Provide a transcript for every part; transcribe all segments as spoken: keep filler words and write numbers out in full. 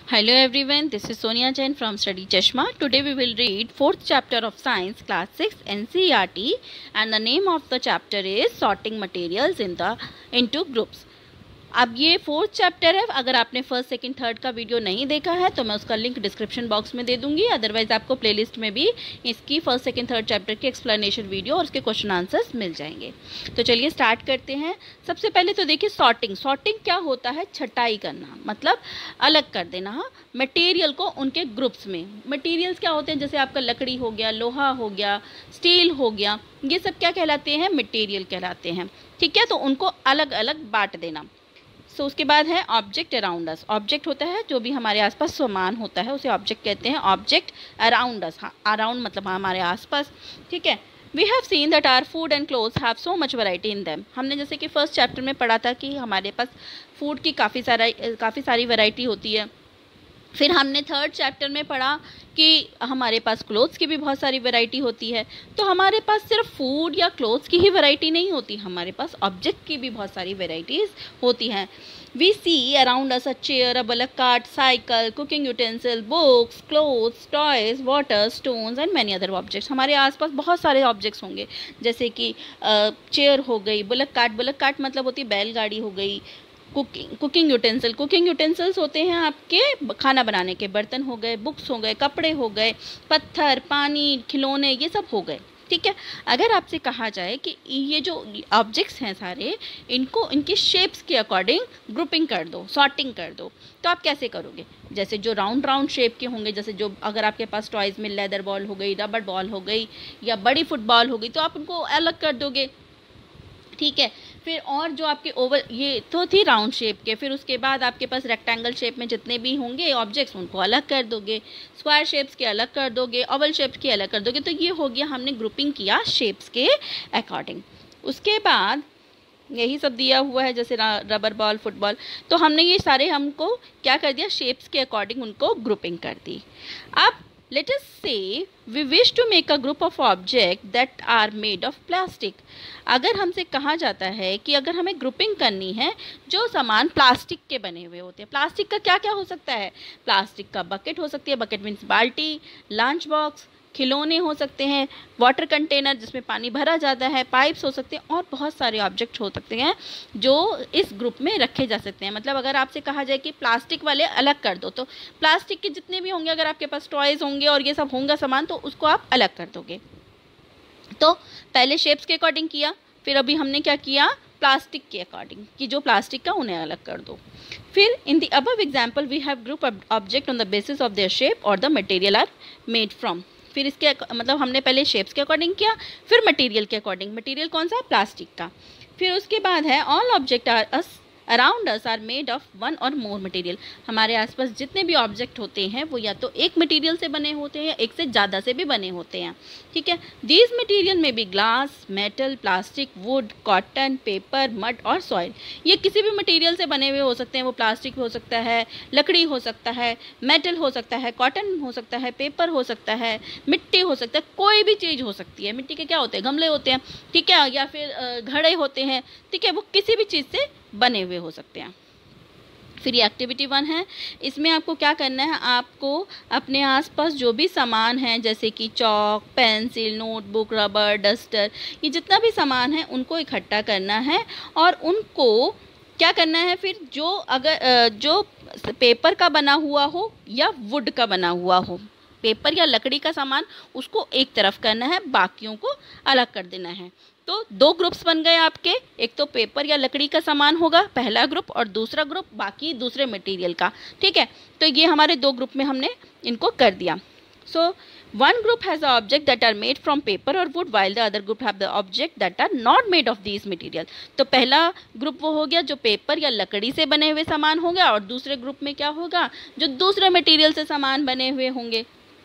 Hello everyone, this is Sonia Jain from Study Chashma. Today we will read fourth chapter of Science, Class six, N C E R T, and the name of the chapter is Sorting Materials in the into Groups. अब ये fourth chapter है. अगर आपने first second third का video नहीं देखा है तो मैं उसका लिंक डिस्क्रिप्शन बॉक्स में दे दूंगी. अदरवाइज आपको प्लेलिस्ट में भी इसकी फर्स्ट सेकंड थर्ड चैप्टर की एक्सप्लेनेशन वीडियो और उसके क्वेश्चन आंसर्स मिल जाएंगे. तो चलिए स्टार्ट करते हैं. सबसे पहले तो देखिए सॉर्टिंग. सॉर्टिंग क्या होता है? छटाई करना, मतलब अलग कर देना. हाँ, मटेरियल को उनके ग्रुप्स में. मटेरियल्स क्या होते हैं? जैसे आपका लकड़ी हो गया, लोहा हो गया, स्टील हो गया, ये सब क्या कहलाते हैं? मटेरियल कहलाते हैं. ठीक है, तो उनको अलग अलग बांट देना. सो so, उसके बाद है ऑब्जेक्ट अराउंड अस. ऑब्जेक्ट होता है जो भी हमारे आसपास सामान होता है उसे ऑब्जेक्ट कहते हैं. ऑब्जेक्ट अराउंड अस, हाँ, अराउंड मतलब हमारे आसपास. ठीक है. We have seen that our food and clothes have so much variety in them. हमने जैसे कि फर्स्ट चैप्टर में पढ़ा था कि हमारे पास फूड की काफ़ी सारा काफ़ी सारी वैरायटी होती है. फिर हमने थर्ड चैप्टर में पढ़ा कि हमारे पास क्लोथ्स की भी बहुत सारी वैरायटी होती है. तो हमारे पास सिर्फ फूड या क्लोथ्स की ही वैरायटी नहीं होती, हमारे पास ऑब्जेक्ट की भी बहुत सारी वैरायटीज़ होती हैं. We see around us a chair, a bullock cart, cycle, cooking utensil, books, clothes, toys, water, stones and many other objects. हमारे आसपास बहुत सारे ऑब्जेक्ट्स होंगे, जैसे कि चेयर हो गई, बल्क कार्ट. बल्क कार्ट मतलब होती है बैलगाड़ी हो गई. Cooking cooking utensil. Cooking utensils होते हैं आपके खाना बनाने के बर्तन हो गए, बुक्स हो गए, कपड़े हो गए, पत्थर, पानी, खिलौने, ये सब हो गए. ठीक है. अगर आपसे कहा जाए कि ये जो ऑब्जेक्ट्स हैं सारे, इनको इनके शेप्स के अकॉर्डिंग ग्रुपिंग कर दो, सॉर्टिंग कर दो, तो आप कैसे करोगे? जैसे जो राउंड राउंड शेप के होंगे, जैसे जो अगर आपके पास टॉयज़ में लेदर बॉल हो गई, रबर बॉल हो गई या बड़ी फुटबॉल हो गई, तो आप उनको अलग कर दोगे. ठीक है. फिर और जो आपके ओवल, ये तो थी राउंड शेप के. फिर उसके बाद आपके पास रेक्टेंगल शेप में जितने भी होंगे ऑब्जेक्ट्स, उनको अलग कर दोगे. स्क्वायर शेप्स के अलग कर दोगे, ओवल शेप्स के अलग कर दोगे. तो ये हो गया, हमने ग्रुपिंग किया शेप्स के अकॉर्डिंग. उसके बाद यही सब दिया हुआ है, जैसे रबर बॉल, फुटबॉल. तो हमने ये सारे हमको क्या कर दिया? शेप्स के अकॉर्डिंग उनको ग्रुपिंग कर दी. अब let us say we wish to make a group of objects that are made of plastic. अगर हमसे कहा जाता है कि अगर हमें ग्रुपिंग करनी है जो सामान प्लास्टिक के बने हुए होते हैं. प्लास्टिक का क्या क्या हो सकता है? प्लास्टिक का बकेट हो सकती है. बकेट मीन्स बाल्टी, लंच बॉक्स, खिलौने हो सकते हैं, वाटर कंटेनर जिसमें पानी भरा जाता है, पाइप्स हो सकते हैं, और बहुत सारे ऑब्जेक्ट हो सकते हैं जो इस ग्रुप में रखे जा सकते हैं. मतलब अगर आपसे कहा जाए कि प्लास्टिक वाले अलग कर दो, तो प्लास्टिक के जितने भी होंगे, अगर आपके पास टॉयज़ होंगे और ये सब होंगे सामान, तो उसको आप अलग कर दोगे. तो पहले शेप्स के अकॉर्डिंग किया, फिर अभी हमने क्या किया? प्लास्टिक के अकॉर्डिंग, कि जो प्लास्टिक का उन्हें अलग कर दो. फिर in the above example we have group object on the basis of their shape और the material are made from. फिर इसके मतलब हमने पहले शेप्स के अकॉर्डिंग किया, फिर मटेरियल के अकॉर्डिंग. मटेरियल कौन सा? प्लास्टिक का. फिर उसके बाद है all object are us around us are made of one और मोर मटेरियल. हमारे आसपास जितने भी ऑब्जेक्ट होते हैं वो या तो एक मटेरियल से बने होते हैं या एक से ज़्यादा से भी बने होते हैं. ठीक है. दीज मटेरियल में भी glass, metal, plastic, wood, cotton, paper, mud और सॉइल. ये किसी भी मटेरियल से बने हुए हो सकते हैं. वो प्लास्टिक हो सकता है, लकड़ी हो सकता है, मेटल हो सकता है, कॉटन हो सकता है, पेपर हो सकता है, मिट्टी हो सकता है, कोई भी चीज़ हो सकती है. मिट्टी के क्या होते हैं? गमले होते हैं. ठीक है. या फिर घड़े होते हैं. ठीक है. वो किसी भी चीज़ से बने हुए हो सकते हैं. फिर ये एक्टिविटी वन है. इसमें आपको क्या करना है? आपको अपने आसपास जो भी सामान है, जैसे कि chalk, pencil, notebook, rubber, duster, ये जितना भी सामान है उनको इकट्ठा करना है और उनको क्या करना है? फिर जो अगर जो पेपर का बना हुआ हो या वुड का बना हुआ हो, पेपर या लकड़ी का सामान, उसको एक तरफ करना है, बाकियों को अलग कर देना है. तो दो ग्रुप्स बन गए आपके. एक तो पेपर या लकड़ी का सामान होगा पहला ग्रुप, और दूसरा ग्रुप बाकी दूसरे मटेरियल का. ठीक है. तो ये हमारे दो ग्रुप में हमने इनको कर दिया. So one group has a object that are made from paper और wood, while the other group have the object that are not made of these material. तो पहला ग्रुप वो हो गया जो पेपर या लकड़ी से बने हुए सामान हो गया, और दूसरे ग्रुप में क्या होगा? जो दूसरे मटेरियल से सामान बने हुए होंगे.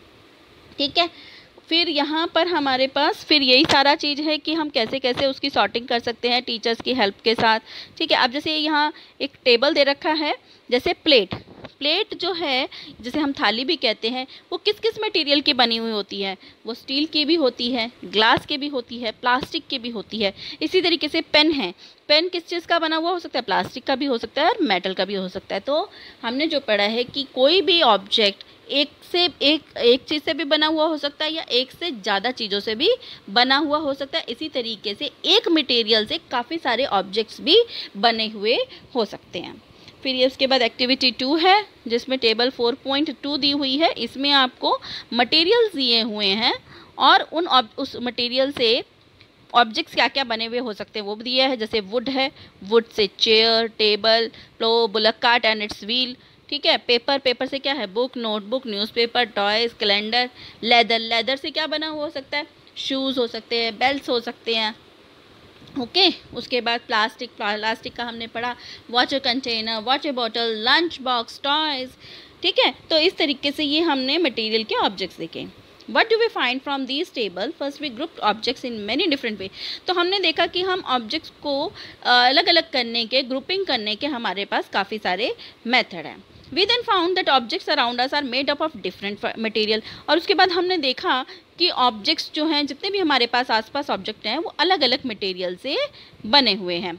ठीक है. फिर यहाँ पर हमारे पास फिर यही सारा चीज़ है कि हम कैसे कैसे उसकी सॉर्टिंग कर सकते हैं टीचर्स की हेल्प के साथ. ठीक है. अब जैसे यहाँ एक टेबल दे रखा है, जैसे प्लेट प्लेट जो है, जिसे हम थाली भी कहते हैं, वो किस किस मटेरियल की बनी हुई होती है? वो स्टील की भी होती है, ग्लास की भी होती है, प्लास्टिक की भी होती है। इसी तरीके से पेन है, पेन किस चीज़ का बना हुआ हो सकता है? प्लास्टिक का भी हो सकता है और मेटल का भी हो सकता है। तो हमने जो पढ़ा है कि कोई भी ऑब्जेक्ट एक से एक एक चीज़ से भी बना हुआ हो सकता है या एक से ज़्यादा चीज़ों से भी बना हुआ हो सकता है। इसी तरीके से एक मटेरियल से काफ़ी सारे ऑब्जेक्ट्स भी बने हुए हो सकते हैं। फिर ये उसके बाद एक्टिविटी टू है, जिसमें टेबल फोर पॉइंट टू दी हुई है। इसमें आपको मटेरियल्स दिए हुए हैं और उन उस मटेरियल से ऑब्जेक्ट्स क्या क्या बने हुए हो सकते हैं वो भी दिया है। जैसे वुड है, वुड से chair, table, plough, bullock cart and its wheel. ठीक है। पेपर, पेपर से क्या है? Book, notebook, newspaper, toys, calendar. Leather, leather से क्या बना हुआ हो सकता है? शूज़ हो सकते हैं, बेल्ट्स हो सकते हैं। ओके okay, उसके बाद प्लास्टिक, प्लास्टिक का हमने पढ़ा, water container, water bottle, lunch box, toys. ठीक है। तो इस तरीके से ये हमने मटेरियल के ऑब्जेक्ट्स देखे। What do we find from these table? First we grouped objects in many different way. तो हमने देखा कि हम ऑब्जेक्ट्स को अलग अलग करने के, ग्रुपिंग करने के हमारे पास काफ़ी सारे मेथड हैं। We then found that objects around us are made up of different material. और उसके बाद हमने देखा कि ऑब्जेक्ट्स जो हैं, जितने भी हमारे पास आसपास ऑब्जेक्ट हैं, वो अलग अलग मटेरियल से बने हुए हैं।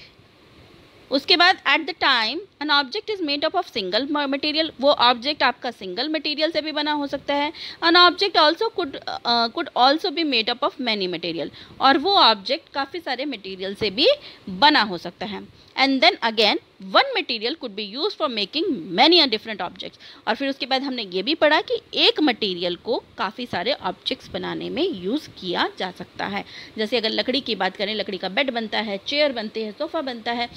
उसके बाद at the time an object is made up of single material, वो ऑब्जेक्ट आपका सिंगल मटेरियल से भी बना हो सकता है। An object also could could also be made up of many material, और वो ऑब्जेक्ट काफ़ी सारे मटेरियल से भी बना हो सकता है। And then again one material could be use for making many different objects. और फिर उसके बाद हमने ये भी पढ़ा कि एक मटेरियल को काफ़ी सारे ऑब्जेक्ट्स बनाने में यूज़ किया जा सकता है। जैसे अगर लकड़ी की बात करें, लकड़ी का बेड बनता है, चेयर बनते हैं, सोफ़ा बनता है,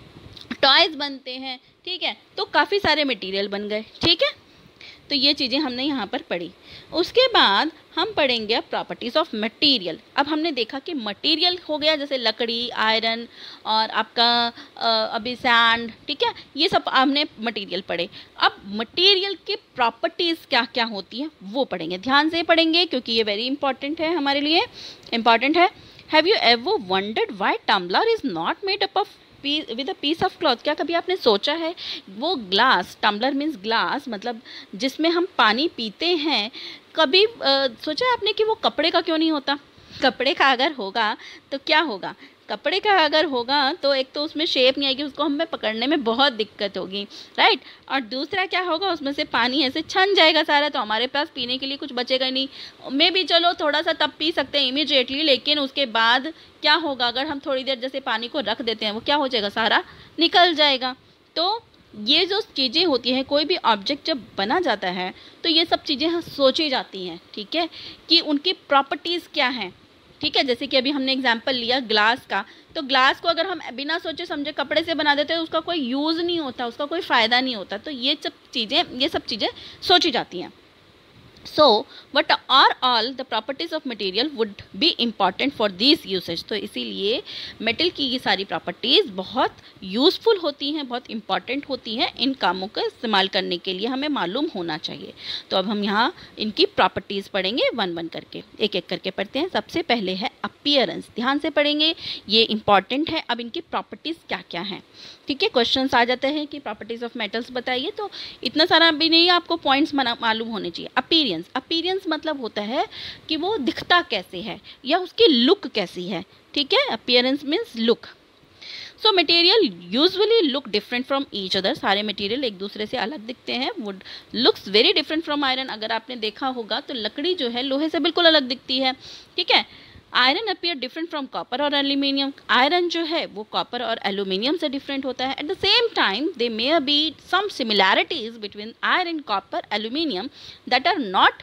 टॉयज बनते हैं। ठीक है। तो काफ़ी सारे मटेरियल बन गए। ठीक है। तो ये चीज़ें हमने यहाँ पर पढ़ी। उसके बाद हम पढ़ेंगे प्रॉपर्टीज़ ऑफ मटेरियल। अब हमने देखा कि मटेरियल हो गया जैसे लकड़ी, आयरन और आपका अभी सैंड। ठीक है। ये सब हमने मटेरियल पढ़े। अब मटेरियल के प्रॉपर्टीज़ क्या क्या होती हैं वो पढ़ेंगे, ध्यान से पढ़ेंगे क्योंकि ये वेरी इंपॉर्टेंट है, हमारे लिए इम्पॉर्टेंट है। Have you ever wondered why tumbler is not made up of with a piece of cloth? क्या कभी आपने सोचा है वो ग्लास, टम्बलर मीन्स ग्लास, मतलब जिसमें हम पानी पीते हैं, कभी आ, सोचा आपने कि वो कपड़े का क्यों नहीं होता? कपड़े का अगर होगा तो क्या होगा? कपड़े का अगर होगा तो एक तो उसमें शेप नहीं आएगी, उसको हमें पकड़ने में बहुत दिक्कत होगी, राइट। और दूसरा क्या होगा, उसमें से पानी ऐसे छन जाएगा सारा, तो हमारे पास पीने के लिए कुछ बचेगा नहीं। मे भी चलो थोड़ा सा तब पी सकते हैं इमीडिएटली, लेकिन उसके बाद क्या होगा, अगर हम थोड़ी देर जैसे पानी को रख देते हैं, वो क्या हो जाएगा, सारा निकल जाएगा। तो ये जो चीज़ें होती हैं, कोई भी ऑब्जेक्ट जब बना जाता है तो ये सब चीज़ें सोची जाती हैं, ठीक है, कि उनकी प्रॉपर्टीज़ क्या हैं। ठीक है। जैसे कि अभी हमने एग्जांपल लिया ग्लास का, तो ग्लास को अगर हम बिना सोचे समझे कपड़े से बना देते हैं तो उसका कोई यूज़ नहीं होता, उसका कोई फ़ायदा नहीं होता। तो ये सब चीज़ें ये सब चीज़ें सोची जाती हैं। So what are all the properties of material would be important for these usage? तो इसीलिए मेटल की ये सारी प्रॉपर्टीज़ बहुत यूज़फुल होती हैं, बहुत इंपॉर्टेंट होती हैं, इन कामों का इस्तेमाल करने के लिए हमें मालूम होना चाहिए। तो अब हम यहाँ इनकी प्रॉपर्टीज़ पढ़ेंगे वन वन करके, एक एक करके पढ़ते हैं। सबसे पहले है अपीयरेंस, ध्यान से पढ़ेंगे, ये इंपॉर्टेंट है। अब इनकी प्रॉपर्टीज़ क्या क्या हैं, ठीक है। क्वेश्चंस आ जाते हैं कि प्रॉपर्टीज़ ऑफ मेटल्स बताइए, तो इतना सारा भी नहीं, आपको पॉइंट्स मालूम होने चाहिए। अपीयरेंस, अपीयरेंस मतलब होता है कि वो दिखता कैसे है या उसकी लुक कैसी है, ठीक है। Appearance means look. So material usually look different from each other, सारे मटेरियल एक दूसरे से अलग दिखते हैं। Wood looks very different from iron, अगर आपने देखा होगा तो लकड़ी जो है लोहे से बिल्कुल अलग दिखती है, ठीक है। Iron appear different from copper और एल्यूमिनियम, आयरन जो है वो कॉपर और एल्यूमिनियम से डिफरेंट होता है। At the same time they may be some similarities between iron, copper, aluminium that are not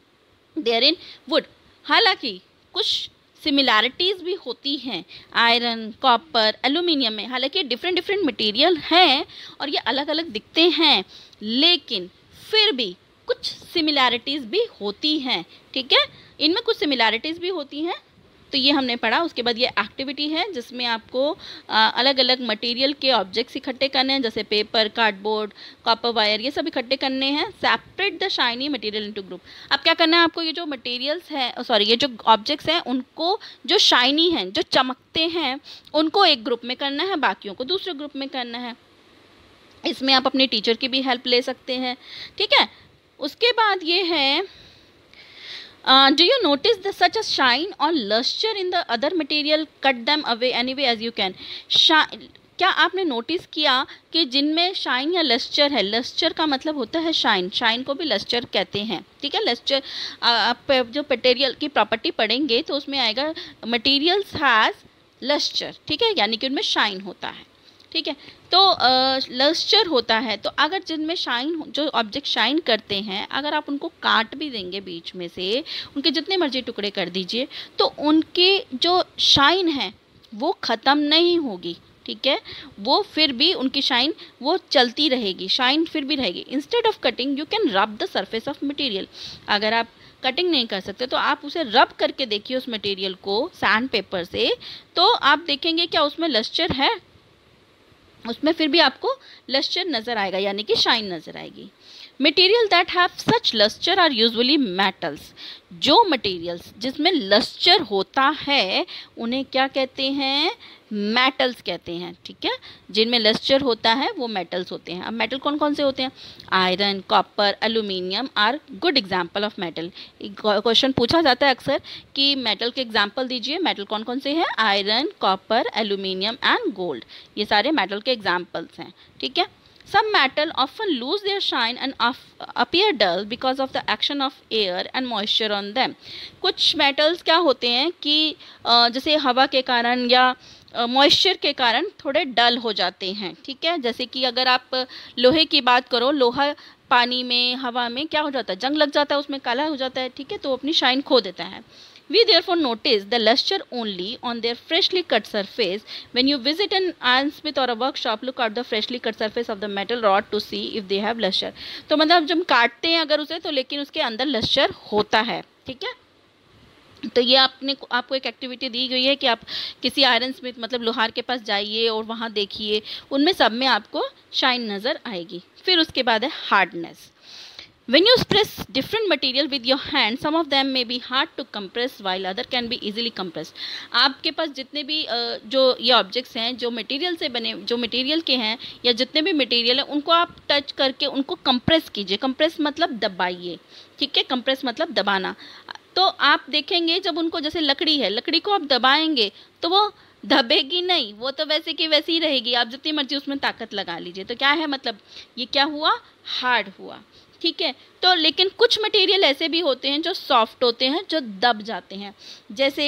there in wood. हालांकि कुछ सिमिलैरिटीज़ भी होती हैं आयरन, कॉपर, एल्यूमिनियम में, हालांकि डिफरेंट डिफरेंट मटेरियल हैं और ये अलग अलग दिखते हैं, लेकिन फिर भी कुछ सिमिलैरिटीज़ भी होती हैं, ठीक है। इनमें कुछ सिमिलैरिटीज़ भी होती हैं, तो ये हमने पढ़ा। उसके बाद ये एक्टिविटी है जिसमें आपको आ, अलग अलग मटेरियल के ऑब्जेक्ट्स इकट्ठे करने हैं, जैसे पेपर, कार्डबोर्ड, कॉपर वायर, ये सब इकट्ठे करने हैं। Separate the shiny material into group. अब क्या करना है आपको, ये जो मटेरियल्स हैं, सॉरी ये जो ऑब्जेक्ट्स हैं, उनको जो शाइनी हैं, जो चमकते हैं, उनको एक ग्रुप में करना है, बाकियों को दूसरे ग्रुप में करना है। इसमें आप अपने टीचर की भी हेल्प ले सकते हैं, ठीक है। उसके बाद ये है, do you notice the such a shine और lustre in the other material, cut them away any way as you can. क्या आपने नोटिस किया कि जिनमें शाइन या लस्चर है, लस्चर का मतलब होता है शाइन, शाइन को भी लस्चर कहते हैं, ठीक है। लस्चर आप जो मटेरियल की प्रॉपर्टी पढ़ेंगे तो उसमें आएगा मटेरियल्स हैज़ लस्चर, ठीक है, यानी कि उनमें शाइन होता है, ठीक है। तो लस्चर होता है, तो अगर जिनमें शाइन, जो ऑब्जेक्ट शाइन करते हैं, अगर आप उनको काट भी देंगे बीच में से, उनके जितने मर्जी टुकड़े कर दीजिए, तो उनके जो शाइन है वो ख़त्म नहीं होगी, ठीक है। वो फिर भी उनकी शाइन वो चलती रहेगी, शाइन फिर भी रहेगी। Instead of cutting you can rub the surface of material. अगर आप कटिंग नहीं कर सकते तो आप उसे रब करके देखिए उस मटेरियल को सैंड पेपर से, तो आप देखेंगे क्या उसमें लस्चर है, उसमें फिर भी आपको लस्चर नज़र आएगा, यानी कि शाइन नज़र आएगी। Material that have such lustre are usually metals. जो मटेरियल्स जिसमें लस्चर होता है उन्हें क्या कहते हैं, मेटल्स कहते हैं, ठीक है। जिनमें लस्चर होता है वो मेटल्स होते हैं। अब मेटल कौन कौन से होते हैं, iron, copper, aluminium are good example of metal. Question पूछा जाता है अक्सर कि मेटल के एग्जाम्पल दीजिए, मेटल कौन कौन से हैं, iron, copper, aluminium and gold, ये सारे मेटल के एग्जाम्पल्स हैं, ठीक है। Some metal often lose their shine and appear dull because of the action of air and moisture on them. कुछ metals क्या होते हैं कि जैसे हवा के कारण या मॉइस्चर के कारण थोड़े डल हो जाते हैं, ठीक है। जैसे कि अगर आप लोहे की बात करो, लोहा पानी में, हवा में क्या हो जाता है, जंग लग जाता है, उसमें काला हो जाता है, ठीक है, तो अपनी शाइन खो देता है। We therefore notice the luster only on their freshly cut surface. When you visit an ironsmith or a workshop, look at the freshly cut surface of the metal rod to see if they have luster. तो मतलब जब काटते हैं अगर उसे, तो लेकिन उसके अंदर लस्टर होता है, ठीक है। तो ये आपने आपको एक एक्टिविटी दी गई है कि आप किसी आयरन स्मिथ मतलब लोहार के पास जाइए और वहाँ देखिए, उनमें सब में आपको शाइन नज़र आएगी। फिर उसके बाद है hardness. When you press different material with your hand, some of them may be hard to compress while other can be easily compressed. आपके पास जितने भी जो ये ऑब्जेक्ट्स हैं, जो मटेरियल से बने, जो मटेरियल के हैं या जितने भी मटेरियल हैं, उनको आप टच करके उनको कंप्रेस कीजिए। कंप्रेस मतलब दबाइए, ठीक है, कंप्रेस मतलब दबाना। तो आप देखेंगे जब उनको, जैसे लकड़ी है, लकड़ी को आप दबाएंगे तो वो दबेगी नहीं, वो तो वैसे की वैसी ही रहेगी, आप जितनी मर्जी उसमें ताकत लगा लीजिए। तो क्या है मतलब, ये क्या हुआ, हार्ड हुआ, ठीक है। तो लेकिन कुछ मटेरियल ऐसे भी होते हैं जो सॉफ्ट होते हैं, जो दब जाते हैं। जैसे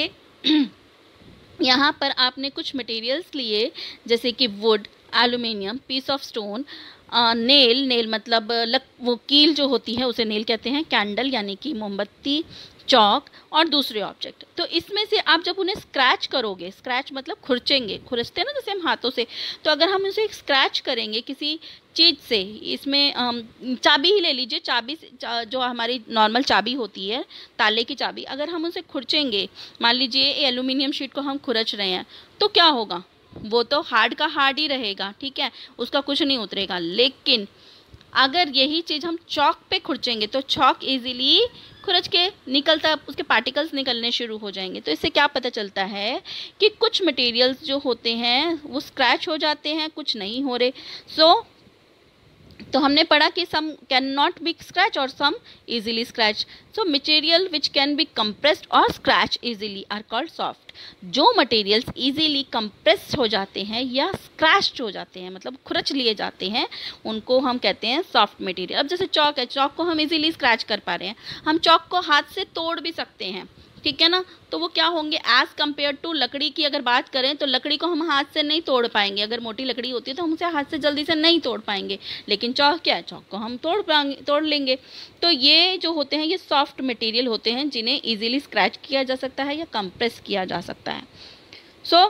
यहाँ पर आपने कुछ मटेरियल्स लिए, जैसे कि wood, aluminium, piece of stone, nail, nail मतलब लक, वो कील जो होती है उसे नेल कहते हैं, कैंडल यानी कि मोमबत्ती, चौक और दूसरे ऑब्जेक्ट। तो इसमें से आप जब उन्हें स्क्रैच करोगे, स्क्रैच मतलब खुरचेंगे, खुरचते हैं ना जैसे हम हाथों से, तो अगर हम उसे स्क्रैच करेंगे किसी चीज़ से, इसमें चाबी ही ले लीजिए, चाबी से जो हमारी नॉर्मल चाबी होती है, ताले की चाबी, अगर हम उसे खुरचेंगे, मान लीजिए एल्यूमिनियम शीट को हम खुरच रहे हैं, तो क्या होगा, वो तो हार्ड का हार्ड ही रहेगा, ठीक है, उसका कुछ नहीं उतरेगा। लेकिन अगर यही चीज़ हम चौक पे खुरचेंगे तो चौक इजीली खुरच के निकलता, उसके पार्टिकल्स निकलने शुरू हो जाएंगे। तो इससे क्या पता चलता है कि कुछ मटेरियल्स जो होते हैं वो स्क्रैच हो जाते हैं, कुछ नहीं हो रहे। सो so, तो हमने पढ़ा कि some can not be scratch और some easily scratch. So material which can be compressed और scratch easily are called soft. जो मटेरियल्स इजीली कंप्रेस हो जाते हैं या स्क्रैच हो जाते हैं, मतलब खुरच लिए जाते हैं, उनको हम कहते हैं सॉफ्ट मटेरियल। अब जैसे चौक है, चौक को हम इजीली स्क्रैच कर पा रहे हैं, हम चौक को हाथ से तोड़ भी सकते हैं, ठीक है ना। तो वो क्या होंगे, एज़ कम्पेयर टू लकड़ी की अगर बात करें तो लकड़ी को हम हाथ से नहीं तोड़ पाएंगे, अगर मोटी लकड़ी होती है तो हम उसे हाथ से जल्दी से नहीं तोड़ पाएंगे। लेकिन चौक क्या है, चौक को हम तोड़ पाएंगे, तोड़ लेंगे। तो ये जो होते हैं ये सॉफ्ट मटेरियल होते हैं, जिन्हें इजीली स्क्रैच किया जा सकता है या कंप्रेस किया जा सकता है। सो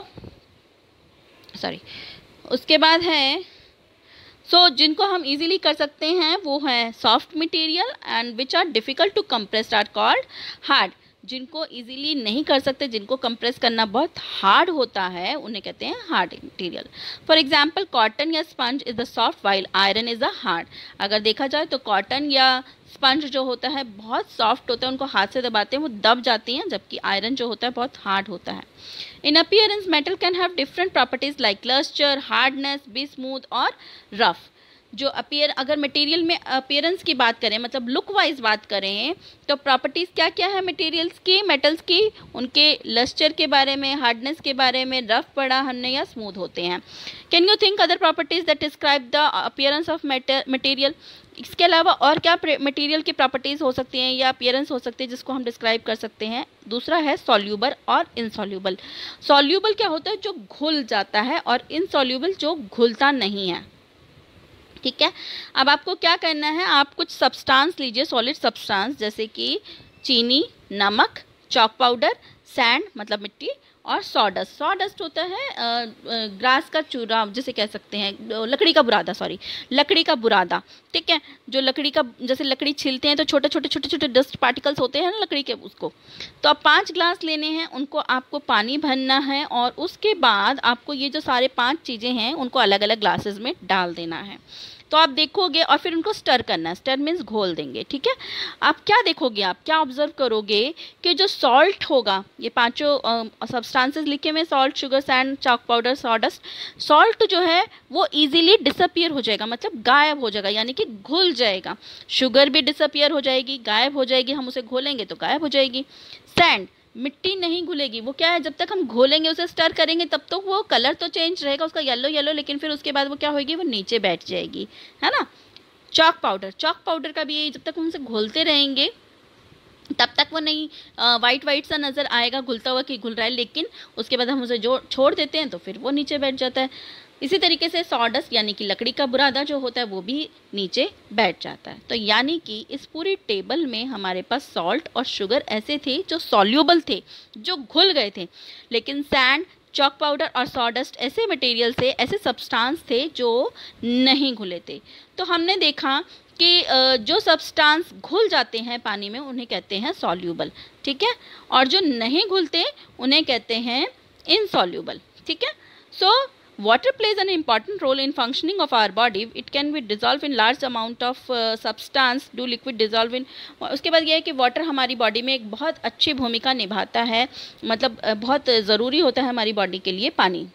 सॉरी उसके बाद है, सो so, जिनको हम इजीली कर सकते हैं वो हैं soft material, and which are difficult to compress are called hard. जिनको इजीली नहीं कर सकते, जिनको कंप्रेस करना बहुत हार्ड होता है, उन्हें कहते हैं hard material. For example cotton या sponge is the soft while iron is the hard. अगर देखा जाए तो कॉटन या स्पंज जो होता है बहुत सॉफ्ट होता है, उनको हाथ से दबाते हैं वो दब जाती हैं, जबकि आयरन जो होता है बहुत हार्ड होता है। इन appearance metal can have different properties like lustre, hardness, be smooth और रफ। जो अपीयर अगर मटेरियल में अपीयरेंस की बात करें, मतलब लुक वाइज बात करें, तो प्रॉपर्टीज़ क्या क्या है मटेरियल्स की, मेटल्स की, उनके लस्टर के बारे में, हार्डनेस के बारे में, रफ पड़ा हमने या स्मूथ होते हैं। Can you think other properties that describe the appearance of material? इसके अलावा और क्या मटेरियल की प्रॉपर्टीज़ हो सकती हैं या अपीयरेंस हो सकती है जिसको हम डिस्क्राइब कर सकते हैं? दूसरा है सॉल्यूबल और इनसॉल्यूबल। सॉल्यूबल क्या होता है? जो घुल जाता है, और इनसॉल्यूबल जो घुलता नहीं है। ठीक है, अब आपको क्या करना है, आप कुछ सब्सटेंस लीजिए, सॉलिड सब्सटेंस, जैसे कि चीनी, नमक, चॉक पाउडर, सैंड मतलब मिट्टी, और सॉडस्ट। सॉडस्ट होता है ग्रास का चूरा, जिसे कह सकते हैं लकड़ी का बुरादा, सॉरी लकड़ी का बुरादा। ठीक है, जो लकड़ी का, जैसे लकड़ी छीलते हैं तो छोटे छोटे छोटे छोटे डस्ट पार्टिकल्स होते हैं ना लकड़ी के, उसको। तो अब पाँच ग्लास लेने हैं, उनको आपको पानी भरना है, और उसके बाद आपको ये जो सारे पांच चीज़ें हैं उनको अलग अलग ग्लासेस में डाल देना है। तो आप देखोगे, और फिर उनको स्टर करना है, स्टर मीन्स घोल देंगे। ठीक है, आप क्या देखोगे, आप क्या ऑब्जर्व करोगे कि जो सॉल्ट होगा, ये पांचों सब्सटेंसेस लिखे हुए, salt, sugar, sand, chalk powder, sawdust, salt जो है वो इजीली डिसअपियर हो जाएगा, मतलब गायब हो जाएगा, यानी कि घुल जाएगा। शुगर भी डिसअपियर हो जाएगी, गायब हो जाएगी, हम उसे घोलेंगे तो गायब हो जाएगी। सैंड, मिट्टी नहीं घुलेगी, वो क्या है, जब तक हम घोलेंगे, उसे स्टर करेंगे, तब तो वो कलर तो चेंज रहेगा उसका, येलो येलो, लेकिन फिर उसके बाद वो क्या होगी, वो नीचे बैठ जाएगी, है ना। चॉक पाउडर, चॉक पाउडर का भी यही, जब तक हम उसे घोलते रहेंगे तब तक वो नहीं वाइट वाइट सा नज़र आएगा, घुलता हुआ कि घुल रहा है, लेकिन उसके बाद हम उसे जो छोड़ देते हैं तो फिर वो नीचे बैठ जाता है। इसी तरीके से सॉडस्ट यानी कि लकड़ी का बुरादा जो होता है वो भी नीचे बैठ जाता है। तो यानी कि इस पूरी टेबल में हमारे पास सॉल्ट और शुगर ऐसे थे जो सॉल्यूबल थे, जो घुल गए थे, लेकिन सैंड, चॉक पाउडर और सॉडस्ट ऐसे मटेरियल थे, ऐसे सब्सटेंस थे जो नहीं घुले थे। तो हमने देखा कि जो सब्सटेंस घुल जाते हैं पानी में उन्हें कहते हैं सॉल्यूबल, ठीक है, और जो नहीं घुलते उन्हें कहते हैं इनसॉल्यूबल। ठीक है, सो water plays an important role in functioning of our body. It can be dissolved in large amount of uh, substance, do liquid dissolve in। उसके बाद यह है कि वाटर हमारी बॉडी में एक बहुत अच्छी भूमिका निभाता है, मतलब बहुत ज़रूरी होता है हमारी बॉडी के लिए पानी।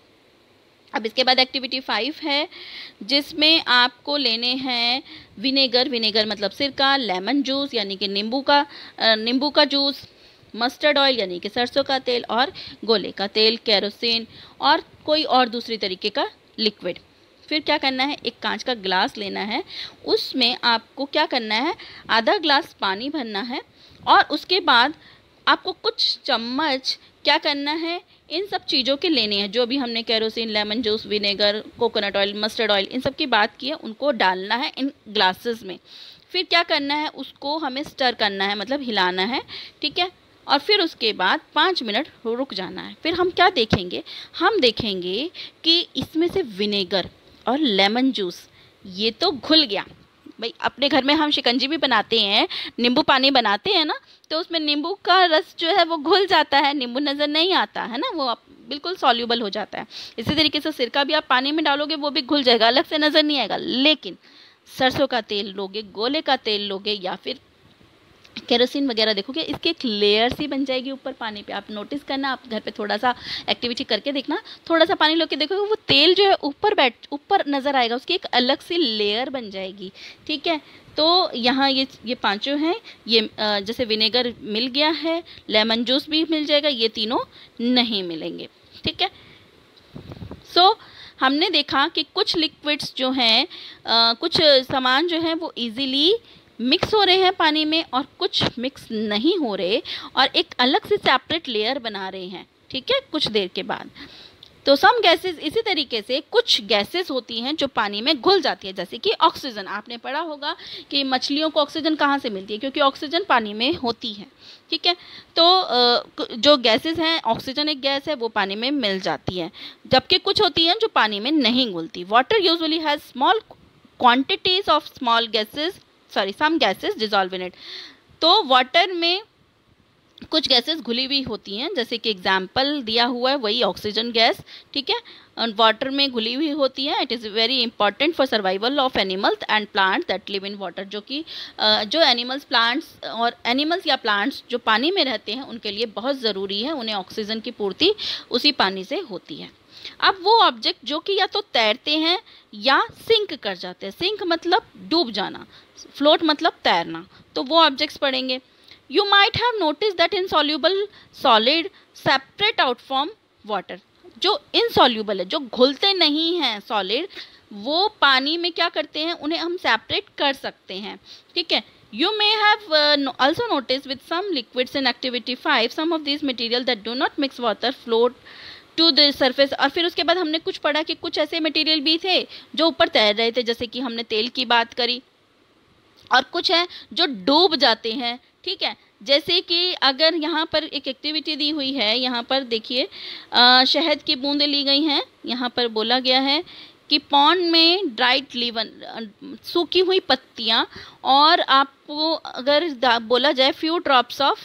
अब इसके बाद एक्टिविटी फाइव है, जिसमें आपको लेने हैं विनेगर, विनेगर मतलब सिरका, लेमन जूस यानी कि नींबू का नींबू का जूस, मस्टर्ड ऑयल यानी कि सरसों का तेल, और गोले का तेल, केरोसिन, और कोई और दूसरी तरीके का लिक्विड। फिर क्या करना है, एक कांच का ग्लास लेना है, उसमें आपको क्या करना है, आधा ग्लास पानी भरना है, और उसके बाद आपको कुछ चम्मच क्या करना है, इन सब चीज़ों के लेने हैं, जो भी हमने kerosene, lemon juice, vinegar, coconut oil, mustard oil, इन सब की बात की है, उनको डालना है इन ग्लासेस में। फिर क्या करना है, उसको हमें स्टर करना है, मतलब हिलाना है। ठीक है, और फिर उसके बाद पाँच मिनट रुक जाना है। फिर हम क्या देखेंगे, हम देखेंगे कि इसमें से विनेगर और लेमन जूस ये तो घुल गया। भाई अपने घर में हम शिकंजी भी बनाते हैं, नींबू पानी बनाते हैं ना, तो उसमें नींबू का रस जो है वो घुल जाता है, नींबू नज़र नहीं आता है ना, वो बिल्कुल सॉल्यूबल हो जाता है। इसी तरीके से सिरका भी आप पानी में डालोगे वो भी घुल जाएगा, अलग से नज़र नहीं आएगा। लेकिन सरसों का तेल लोगे, गोले का तेल लोगे, या फिर केरोसिन वगैरह देखोगे, इसकी एक लेयर सी बन जाएगी ऊपर पानी पे। आप नोटिस करना, आप घर पे थोड़ा सा एक्टिविटी करके देखना, थोड़ा सा पानी लेके देखोगे वो तेल जो है ऊपर बैठ ऊपर नज़र आएगा, उसकी एक अलग सी लेयर बन जाएगी। ठीक है, तो यहाँ ये ये पांचों हैं, ये जैसे विनेगर मिल गया है, लेमन जूस भी मिल जाएगा, ये तीनों नहीं मिलेंगे। ठीक है, सो so, हमने देखा कि कुछ लिक्विड्स जो हैं, कुछ सामान जो हैं वो इजीली मिक्स हो रहे हैं पानी में, और कुछ मिक्स नहीं हो रहे और एक अलग से सेपरेट लेयर बना रहे हैं। ठीक है, कुछ देर के बाद। तो सम गैसेस, इसी तरीके से कुछ गैसेस होती हैं जो पानी में घुल जाती है, जैसे कि ऑक्सीजन। आपने पढ़ा होगा कि मछलियों को ऑक्सीजन कहाँ से मिलती है, क्योंकि ऑक्सीजन पानी में होती है। ठीक है, तो जो गैसेस हैं, ऑक्सीजन एक गैस है, वो पानी में मिल जाती है, जबकि कुछ होती हैं जो पानी में नहीं घुलती। Water usually has small quantities of small gases sorry some gases dissolve in it. तो वाटर में कुछ गैसेस घुली हुई होती हैं, जैसे कि एग्जाम्पल दिया हुआ है वही ऑक्सीजन गैस। ठीक है, और वाटर में घुली हुई होती है। It is very important for survival of animals and plants that live in water, जो कि जो एनिमल्स प्लांट्स और एनिमल्स या प्लांट्स जो पानी में रहते हैं उनके लिए बहुत ज़रूरी है, उन्हें ऑक्सीजन की पूर्ति उसी पानी से होती है। अब वो ऑब्जेक्ट जो कि या तो तैरते हैं या सिंक कर जाते हैं, सिंक मतलब डूब जाना, फ्लोट मतलब तैरना, तो वो ऑब्जेक्ट्स पढ़ेंगे। You might have notice that insoluble solid separate out from water, जो इनसॉल्यूबल है, जो घुलते नहीं हैं सॉलिड, वो पानी में क्या करते हैं, उन्हें हम सेपरेट कर सकते हैं, ठीक है। You may have uh, no, also noticed with some liquids in activity five, some of these material that do not mix water float to the surface। और फिर उसके बाद हमने कुछ पढ़ा कि कुछ ऐसे मटेरियल भी थे जो ऊपर तैर रहे थे, जैसे कि हमने तेल की बात करी, और कुछ है जो डूब जाते हैं, ठीक है। जैसे कि अगर यहाँ पर एक एक्टिविटी दी हुई है, यहाँ पर देखिए शहद की बूंदें ली गई हैं, यहाँ पर बोला गया है कि पॉन्ड में ड्राइड लीवन, सूखी हुई पत्तियाँ, और आपको अगर बोला जाए फ्यू ड्रॉप्स ऑफ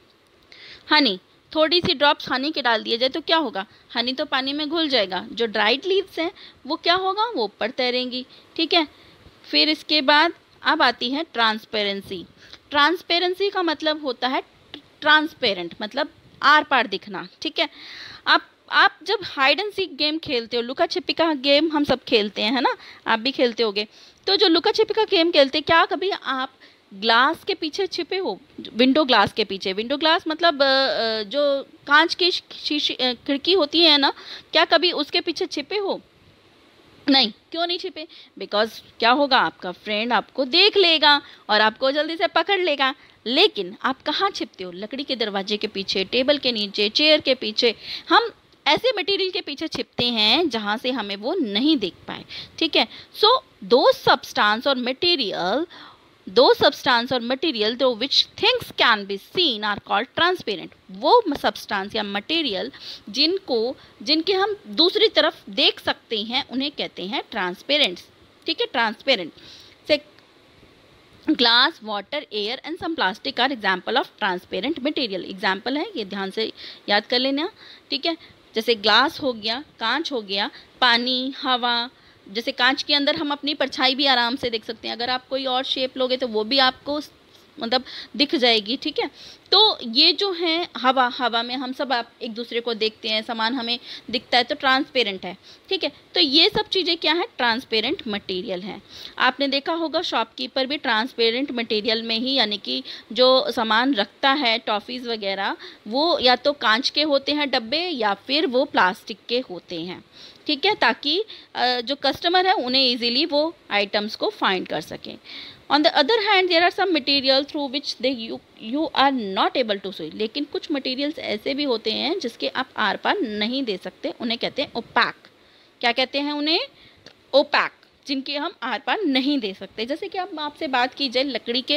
हनी, थोड़ी सी ड्रॉप्स हनी के डाल दिए जाए तो क्या होगा, हनी तो पानी में घुल जाएगा, जो ड्राइड लीव्स हैं वो क्या होगा, वो ऊपर तैरेंगी, ठीक है। फिर इसके बाद अब आती है ट्रांसपेरेंसी। ट्रांसपेरेंसी का मतलब होता है ट्रांसपेरेंट, मतलब आर पार दिखना, ठीक है। आप आप जब हाइड एंड सीक गेम खेलते हो, लुका छिपी का गेम हम सब खेलते हैं, है ना, आप भी खेलते होगे, तो जो लुका छिपी का गेम खेलते हैं, क्या कभी आप ग्लास के पीछे छिपे हो, विंडो ग्लास के पीछे, विंडो ग्लास मतलब जो कांच की शीशी खिड़की होती है ना, क्या कभी उसके पीछे छिपे हो? नहीं। क्यों नहीं छिपे? बिकॉज क्या होगा, आपका फ्रेंड आपको देख लेगा और आपको जल्दी से पकड़ लेगा। लेकिन आप कहाँ छिपते हो? लकड़ी के दरवाजे के पीछे, टेबल के नीचे, चेयर के पीछे। हम ऐसे मटेरियल के पीछे छिपते हैं जहाँ से हमें वो नहीं दिख पाए, ठीक है। सो दो सब्सटेंस और मटेरियल दो सब्सटेंस और मटेरियल दो which things can be seen are called transparent. वो सब्सटेंस या मटेरियल जिनको जिनके हम दूसरी तरफ देख सकते हैं उन्हें कहते हैं ट्रांसपेरेंट्स, ठीक है, ट्रांसपेरेंट। से glass, water, air and some plastic are example of transparent material. Example है, ये ध्यान से याद कर लेना, ठीक है। जैसे ग्लास हो गया, कांच हो गया, पानी, हवा। जैसे कांच के अंदर हम अपनी परछाई भी आराम से देख सकते हैं, अगर आप कोई और शेप लोगे तो वो भी आपको मतलब दिख जाएगी, ठीक है। तो ये जो है हवा, हवा में हम सब आप एक दूसरे को देखते हैं, सामान हमें दिखता है, तो ट्रांसपेरेंट है, ठीक है। तो ये सब चीज़ें क्या है, ट्रांसपेरेंट मटेरियल है। आपने देखा होगा शॉपकीपर भी ट्रांसपेरेंट मटेरियल में ही, यानी कि जो सामान रखता है, टॉफ़ीज़ वगैरह, वो या तो कांच के होते हैं डब्बे या फिर वो प्लास्टिक के होते हैं, ठीक है, ताकि जो कस्टमर है उन्हें इजीली वो आइटम्स को फाइंड कर सकें। On the other hand, there are some material through which they you you are not able to see। लेकिन कुछ materials ऐसे भी होते हैं जिसके आप आर पार नहीं दे सकते, उन्हें कहते हैं opaque। क्या कहते हैं उन्हें? opaque, जिनके हम आर पार नहीं दे सकते। जैसे कि अब आपसे बात की जाए लकड़ी के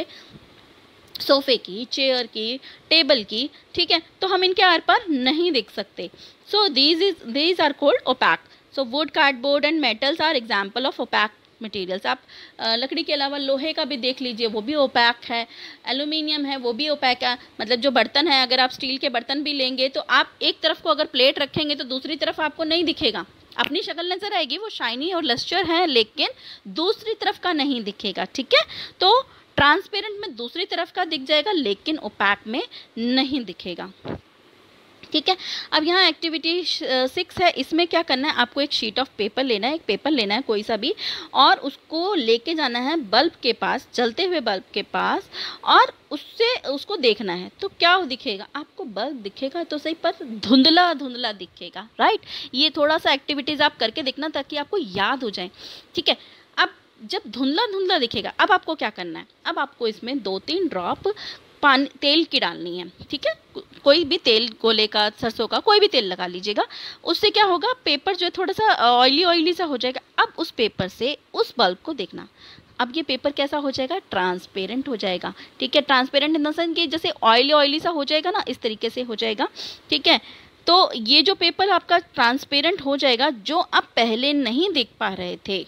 सोफे की, चेयर की, टेबल की, ठीक है, तो हम इनके आर पार नहीं देख सकते। So these is these are called opaque। So wood, cardboard and metals are example of opaque materials. आप लकड़ी के अलावा लोहे का भी देख लीजिए, वो भी ओपैक है, एल्यूमिनियम है, वो भी ओपैक है। मतलब जो बर्तन है, अगर आप स्टील के बर्तन भी लेंगे तो आप एक तरफ को अगर प्लेट रखेंगे तो दूसरी तरफ आपको नहीं दिखेगा, अपनी शक्ल नज़र आएगी, वो शाइनी और लस्टर है, लेकिन दूसरी तरफ का नहीं दिखेगा, ठीक है। तो ट्रांसपेरेंट में दूसरी तरफ का दिख जाएगा, लेकिन ओपैक में नहीं दिखेगा, ठीक है। अब यहाँ एक्टिविटी सिक्स है, इसमें क्या करना है, आपको एक शीट ऑफ पेपर लेना है, एक पेपर लेना है कोई सा भी, और उसको लेके जाना है बल्ब के पास, जलते हुए बल्ब के पास, और उससे उसको देखना है। तो क्या दिखेगा आपको? बल्ब दिखेगा तो सही, पर धुंधला धुंधला दिखेगा, राइट। ये थोड़ा सा एक्टिविटीज़ आप करके देखना ताकि आपको याद हो जाए, ठीक है। अब जब धुंधला धुंधला दिखेगा, अब आपको क्या करना है, अब आपको इसमें दो तीन ड्रॉप पानी तेल की डालनी है, ठीक है। कोई भी तेल, गोले का, सरसों का, कोई भी तेल लगा लीजिएगा। उससे क्या होगा, पेपर जो है थोड़ा सा ऑयली ऑयली सा हो जाएगा। अब उस पेपर से उस बल्ब को देखना, अब ये पेपर कैसा हो जाएगा, ट्रांसपेरेंट हो जाएगा, ठीक है। ट्रांसपेरेंट इन द सेंस कि जैसे ऑयली ऑयली सा हो जाएगा ना, इस तरीके से हो जाएगा, ठीक है। तो ये जो पेपर आपका ट्रांसपेरेंट हो जाएगा, जो आप पहले नहीं देख पा रहे थे,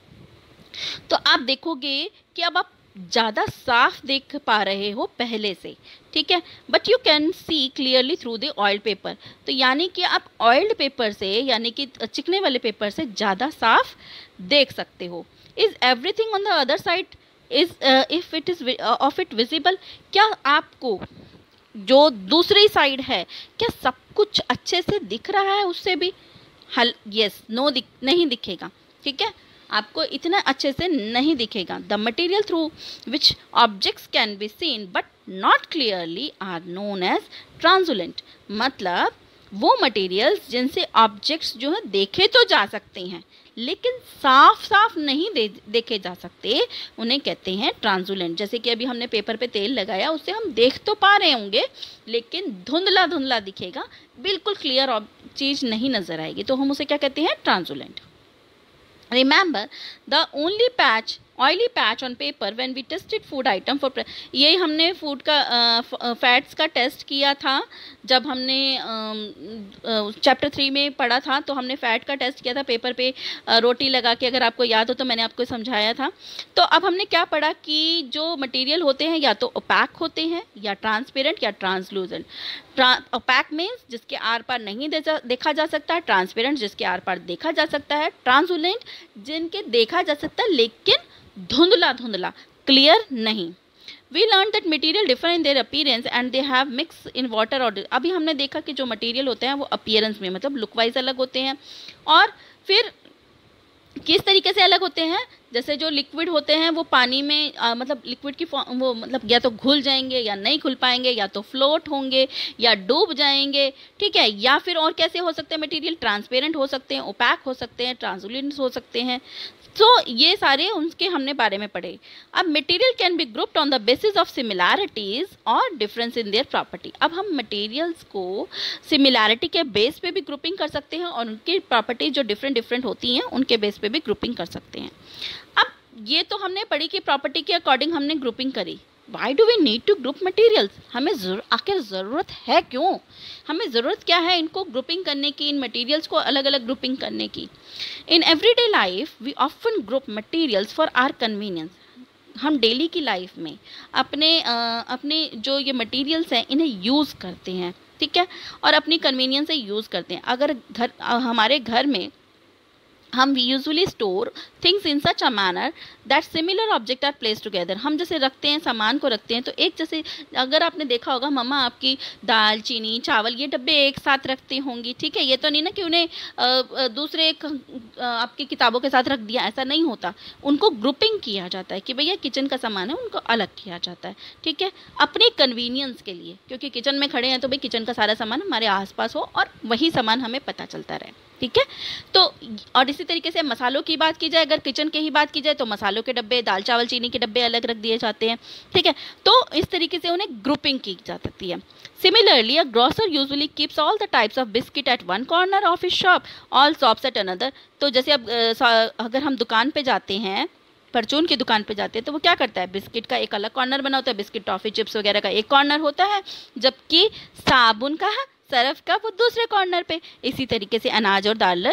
तो आप देखोगे कि अब आप ज़्यादा साफ देख पा रहे हो पहले से, ठीक है। But you can see clearly through the oil paper. तो यानी कि आप ऑयल्ड पेपर से, यानी कि चिकने वाले पेपर से ज़्यादा साफ देख सकते हो। Is everything on the other side is if it is of it visible. क्या आपको जो दूसरी साइड है, क्या सब कुछ अच्छे से दिख रहा है उससे भी? हल यस नो दिख नहीं दिखेगा, ठीक है, आपको इतना अच्छे से नहीं दिखेगा। The material through which objects can be seen but not clearly are known as translucent. मतलब वो मटेरियल्स जिनसे ऑब्जेक्ट्स जो है देखे तो जा सकते हैं लेकिन साफ साफ नहीं दे, देखे जा सकते, उन्हें कहते हैं ट्रांसुलेंट। जैसे कि अभी हमने पेपर पे तेल लगाया, उससे हम देख तो पा रहे होंगे लेकिन धुंधला धुंधला दिखेगा, बिल्कुल क्लियर चीज़ नहीं नज़र आएगी, तो हम उसे क्या कहते हैं? ट्रांसुलेंट। Remember, the only patch, oily patch on paper when we tested food item for ये हमने फूड का फैट्स uh, का टेस्ट किया था जब हमने चैप्टर uh, थ्री uh, में पढ़ा था, तो हमने फैट का टेस्ट किया था पेपर पे uh, रोटी लगा के, अगर आपको याद हो तो मैंने आपको समझाया था। तो अब हमने क्या पढ़ा कि जो मटेरियल होते हैं या तो ओपैक होते हैं या ट्रांसपेरेंट या ट्रांसलूसेंट। ओपैक मीन्स जिसके आर पार नहीं देखा जा सकता, ट्रांसपेरेंट जिसके आर पार देखा जा सकता है, ट्रांसलूसेंट जिनके देखा जा सकता है लेकिन धुंधला धुंधला क्लियर नहीं। We learned that material differ in their appearance and they have mix in water or अभी हमने देखा कि जो मटेरियल होते हैं वो अपीयरेंस में मतलब लुक वाइज अलग होते हैं, और फिर किस तरीके से अलग होते हैं, जैसे जो लिक्विड होते हैं वो पानी में आ, मतलब लिक्विड की वो मतलब या तो घुल जाएंगे या नहीं घुल पाएंगे, या तो फ्लोट होंगे या डूब जाएंगे, ठीक है, या फिर और कैसे हो सकते हैं मटेरियल? ट्रांसपेरेंट हो सकते हैं, ओपैक हो सकते हैं, ट्रांसलूसेंट हो सकते हैं। तो ये सारे उनके हमने बारे में पढ़े। अब material can be grouped on the basis of similarities और डिफरेंस इन देयर प्रॉपर्टी। अब हम मटेरियल्स को सिमिलैरिटी के बेस पे भी ग्रुपिंग कर सकते हैं और उनकी प्रॉपर्टी जो डिफरेंट डिफरेंट होती हैं उनके बेस पे भी ग्रुपिंग कर सकते हैं। अब ये तो हमने पढ़ी कि प्रॉपर्टी के अकॉर्डिंग हमने ग्रुपिंग करी। Why do we need to group materials? हमें जरूर आखिर ज़रूरत है क्यों? हमें ज़रूरत क्या है इनको ग्रुपिंग करने की, इन मटेरियल्स को अलग अलग ग्रुपिंग करने की? In everyday life we often group materials for our convenience. हम डेली की लाइफ में अपने आ, अपने जो ये मटेरियल्स हैं इन्हें यूज़ करते हैं, ठीक है, और अपनी कन्वीनियंस से यूज़ करते हैं। अगर घर हमारे घर में हम usually store things in such a manner that similar object are place together. हम जैसे रखते हैं, सामान को रखते हैं तो एक जैसे, अगर आपने देखा होगा मम्मा आपकी दाल, चीनी, चावल ये डब्बे एक साथ रखती होंगी, ठीक है, ये तो नहीं ना कि उन्हें दूसरे आपकी किताबों के साथ रख दिया, ऐसा नहीं होता। उनको ग्रुपिंग किया जाता है कि भैया किचन का सामान है उनको अलग किया जाता है, ठीक है, अपनी कन्वीनियंस के लिए, क्योंकि किचन में खड़े हैं तो भाई किचन का सारा सामान हमारे आसपास हो और वही सामान हमें पता चलता रहे, ठीक है। तो और इसी तरीके से मसालों की बात की जाए, अगर किचन की ही बात की जाए तो मसालों के डब्बे, दाल चावल चीनी के डब्बे अलग रख दिए जाते हैं, ठीक है। तो इस तरीके से उन्हें ग्रुपिंग की जा सकती है। Similarly a grocer usually keeps all the types of biscuit at one corner of his shop, all shops at another. तो जैसे अब अगर हम दुकान पे जाते हैं, परचून की दुकान पे जाते हैं, तो वो क्या करता है, बिस्किट का एक अलग कॉर्नर बना होता है, बिस्किट, टॉफ़ी, चिप्स वगैरह का एक कॉर्नर होता है, जबकि साबुन का, सर्फ का वो दूसरे कॉर्नर पे। इसी तरीके से अनाज और दाल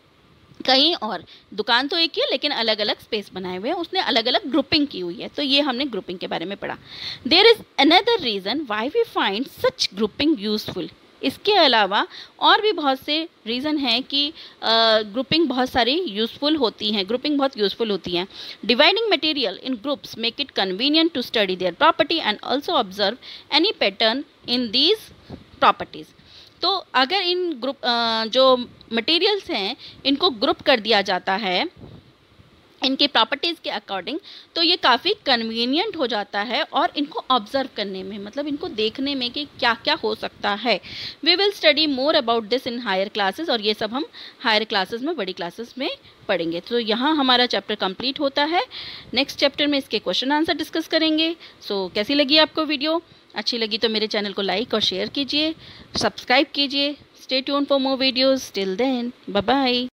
कहीं और, दुकान तो एक ही है लेकिन अलग अलग स्पेस बनाए हुए हैं, उसने अलग अलग ग्रुपिंग की हुई है। तो ये हमने ग्रुपिंग के बारे में पढ़ा। There is another reason why we find such grouping useful. इसके अलावा और भी बहुत से रीज़न हैं कि ग्रुपिंग uh, बहुत सारी यूज़फुल होती हैं, ग्रुपिंग बहुत यूज़फुल होती हैं। Dividing material in groups make it convenient to study their property and also observe any pattern in these properties. तो अगर इन ग्रुप जो मटेरियल्स हैं इनको ग्रुप कर दिया जाता है इनके प्रॉपर्टीज़ के अकॉर्डिंग, तो ये काफ़ी कन्वीनियंट हो जाता है और इनको ऑब्जर्व करने में, मतलब इनको देखने में कि क्या क्या हो सकता है। We will study more about this in higher classes, और ये सब हम हायर क्लासेस में, बड़ी क्लासेस में पढ़ेंगे। तो यहाँ हमारा चैप्टर कंप्लीट होता है। नेक्स्ट चैप्टर में इसके क्वेश्चन आंसर डिस्कस करेंगे। सो so, कैसी लगी आपको वीडियो? अच्छी लगी तो मेरे चैनल को लाइक और शेयर कीजिए, सब्सक्राइब कीजिए। Stay tuned for more videos. Till then, bye bye.